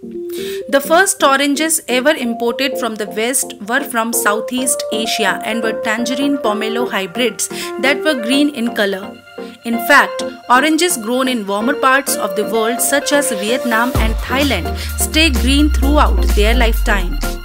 The first oranges ever imported from the West were from Southeast Asia and were tangerine-pomelo hybrids that were green in color. In fact, oranges grown in warmer parts of the world such as Vietnam and Thailand stay green throughout their lifetime.